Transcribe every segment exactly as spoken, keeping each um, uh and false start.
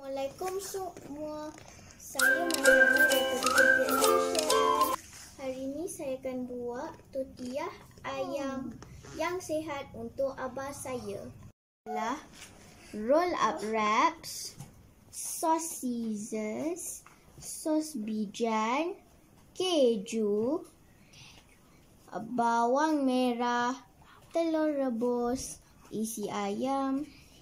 Assalamualaikum semua. Saya Mariana daripada Tortilla Nation. Hari ini saya akan buat tortilla ayam yang sihat untuk abah saya. Adalah roll up wraps, sos Caesars, sos bijan, keju, bawang merah, telur rebus, isi ayam,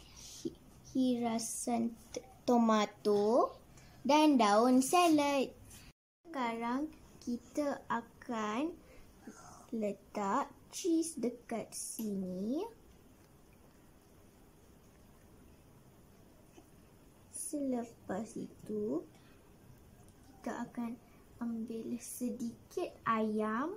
hirasan tomato dan daun salad. Sekarang kita akan letak cheese dekat sini. Selepas itu kita akan ambil sedikit ayam,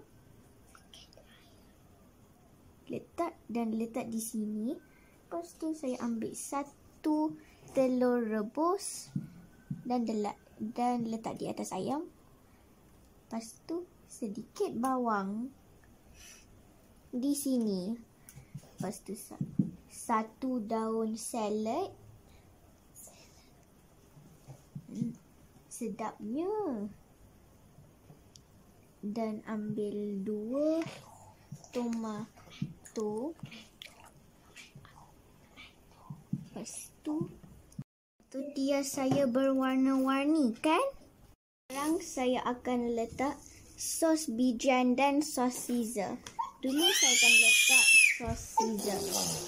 letak dan letak di sini. Lepas tu saya ambil satu telur rebus dan delak dan letak di atas ayam. Lepas tu sedikit bawang di sini. Lepas tu satu daun salad. Hmm, sedapnya. Dan ambil dua tomato. Lepas tu tortilla saya berwarna-warni kan? Sekarang saya akan letak sos bijan dan sos Caesar. Dulu saya akan letak sos Caesar.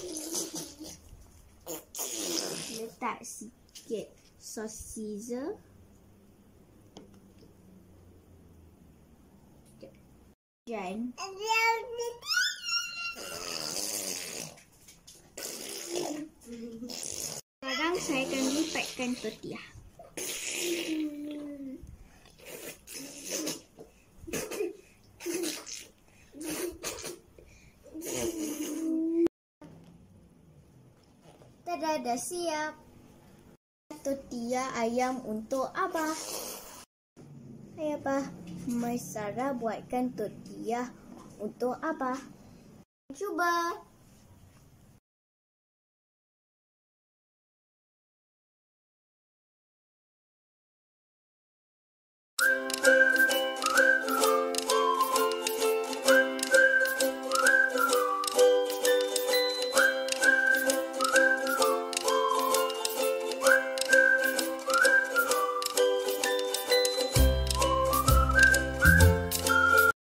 Letak sikit sos Caesar. Dan sekarang saya akan lipatkan tortilla. Tada, dah siap. Tortilla ayam untuk abah. Hai abah, Mai Sarah buatkan tortilla untuk abah. Cuba.